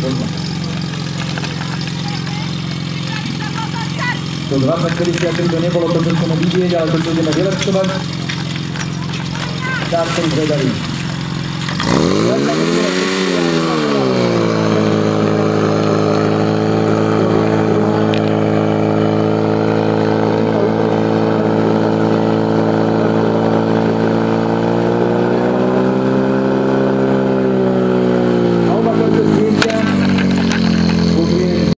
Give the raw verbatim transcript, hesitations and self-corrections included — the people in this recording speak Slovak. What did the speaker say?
Do dvadsať päťdesiattri to nebolo to, čo chceme vidieť, ale to, čo ideme vylepšovať. Tak som zvedavý.